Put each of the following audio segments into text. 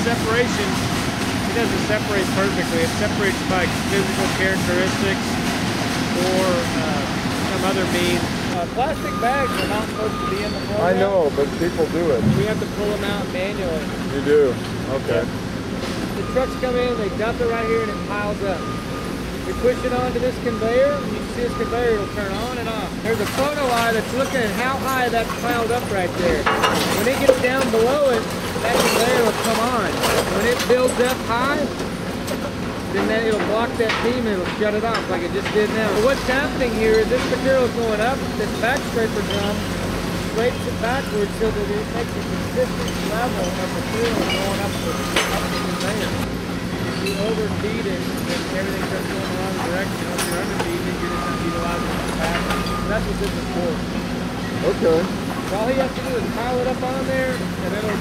separation, it doesn't separate perfectly. It separates by physical characteristics or some other means. Plastic bags are not supposed to be in the program. I know, but people do it. We have to pull them out manually. You do? Okay. The trucks come in, they dump it right here, and it piles up. We push it onto this conveyor, and you can see this conveyor will turn on and off. There's a photo eye that's looking at how high that's piled up right there. When it gets down below it, that conveyor will come on. When it builds up high, then it'll block that beam and it'll shut it off like it just did now. So what's happening here is this material is going up, this back scraper drum scrapes it backwards so that it makes a consistent level of material going up the conveyor. If you overfeed it and everything starts going the wrong direction, or if you're underfeeding it, you're just not utilizing the capacity. So that's what this is for. Okay. So all you have to do is pile it up on there, and it'll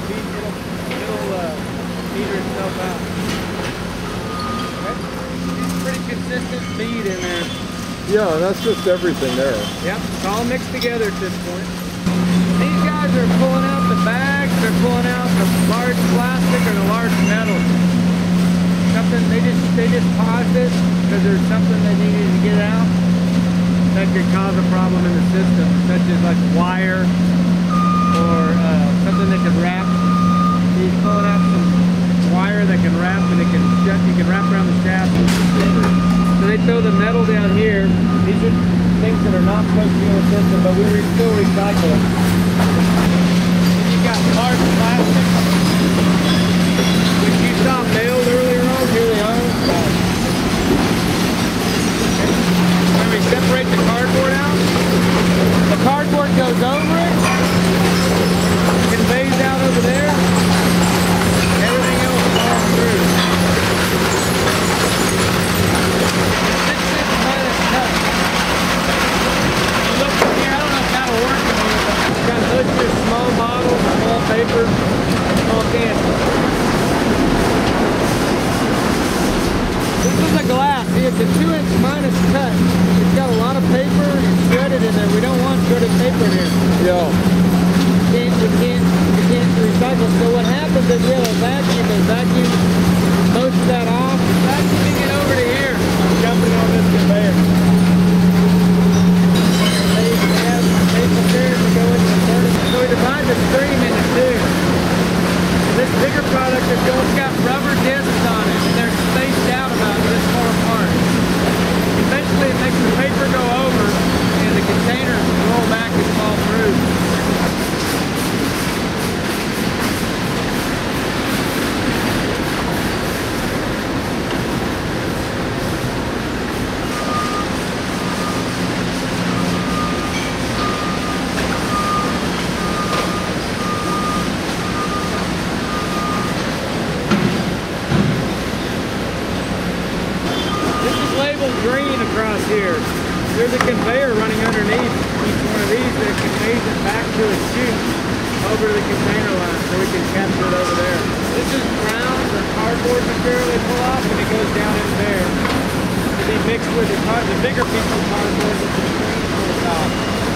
meter itself out. Okay? Pretty consistent feed in there. Yeah, that's just everything there. Yep, it's all mixed together at this point. These guys are pulling out the bags, they're pulling out the large plastic or the large metal. Something they just paused it because there's something they needed to get out that could cause a problem in the system, such as like wire or something that could wrap. He's pulling out some wire that can wrap and it can shut. You can wrap around the shaft. So they throw the metal down here. These are things that are not supposed to be in the system, but we still recycle them. Then you've got large plastic, which you saw nailed earlier on. Here they are. When we separate the cardboard out, the cardboard goes over it, conveys out over there. Everything else falls through. 6-inch minus cut. Look here, I don't know if that'll work in here, but it's got hoods here, small bottles, small paper, small cans. This is a glass. See, it's a 2-inch minus cut. It's got a lot of paper and shredded in there. We don't want shredded paper in here. Yeah. You can't recycle. So what happens is we have a vacuum and vacuum most of that off. Vacuuming it over to here. Dumping it on this conveyor. They have paper chairs that go into the furnace. So we divide the stream into two. This bigger product is going, it's got rubber discs on it, and they're spaced out about this far apart. Eventually it makes the paper go over, and the containers roll back and fall through. Green across here. There's a conveyor running underneath each one of these that conveys it back to a chute over to the container line so we can capture it over there. This is brown or cardboard material they pull off and it goes down in there to be mixed with the bigger piece of cardboard with the screen on the top.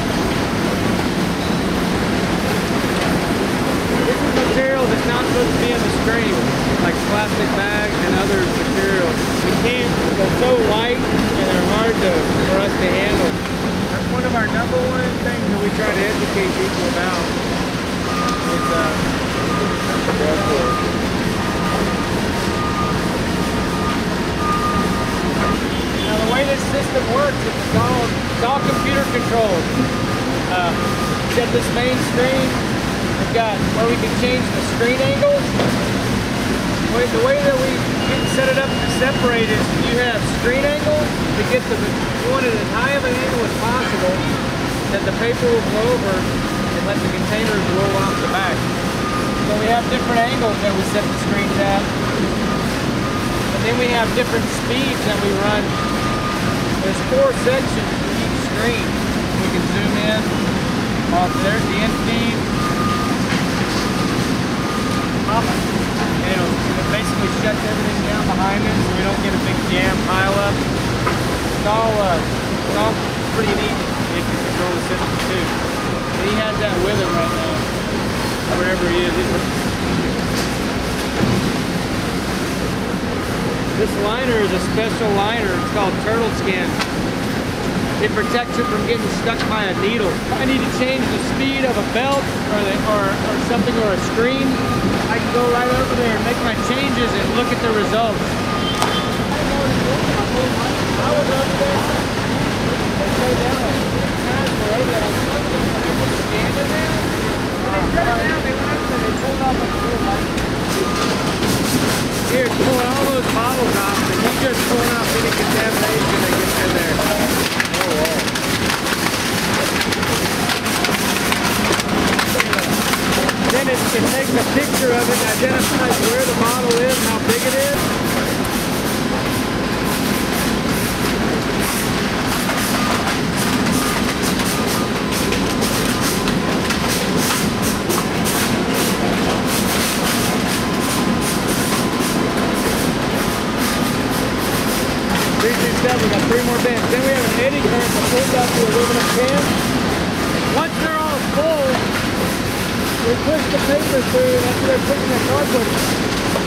This is material that's not supposed to be in the stream, like plastic bags and other materials. We can't, they're so light and they're hard for us to handle. That's one of our #1 things that we try to educate people about. Is, now the way this system works is it's all computer controlled. We've got this main screen. We've got where we can change the screen angle. The way that we set it up to separate is you have screen angle to get you want it as high of an angle as possible that the paper will go over and let the containers roll off the back. So we have different angles that we set the screens at. And then we have different speeds that we run. There's 4 sections for each screen. We can zoom in. There's the end feed. It basically shuts everything down behind it so we don't get a big jam pile up. It's all pretty neat if you control the system too. And he has that with him right now, wherever he is. This liner is a special liner. It's called turtle skin. It protects it from getting stuck by a needle. If I need to change the speed of a belt or something or a screen, I can go right over there and make my changes and look at the results. I was over there. They showed down times where over there, standing there. When they shut it down, they went up and they pulled off a full light. Here, it's pulling all those bottles off, and he's just pulling off any contamination that gets in there. Oh, wow. Then it takes a picture of it and identifies where the bottle is and how big it is. We got 3 more bins. Then we have an eddy current that pulls out the aluminum can. Once they're all full, we push the paper through, and after they're pushing that cardboard.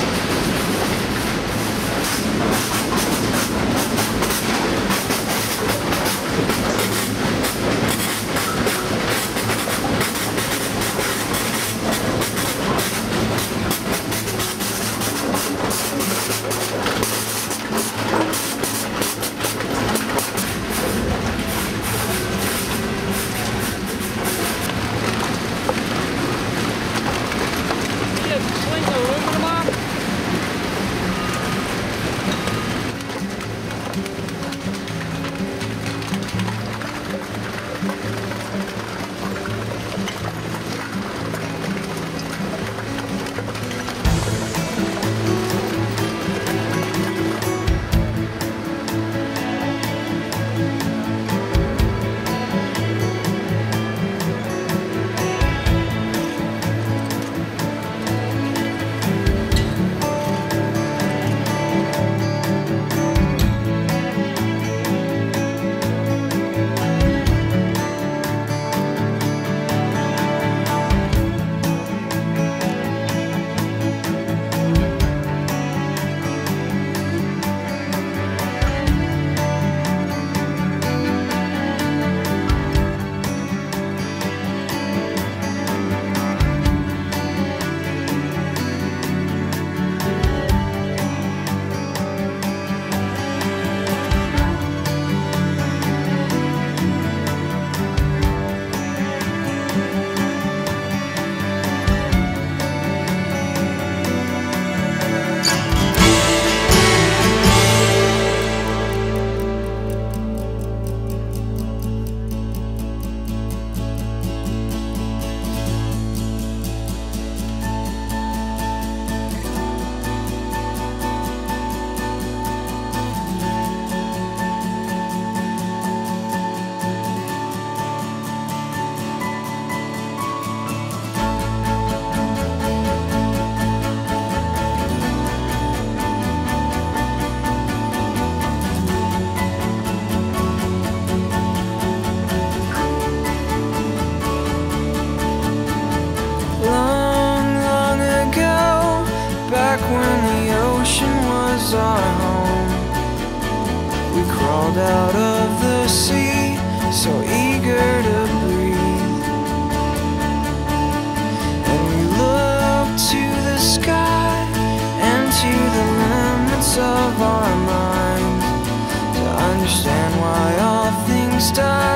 crawled out of the sea, so eager to breathe. And we looked to the sky and to the limits of our minds to understand why all things die.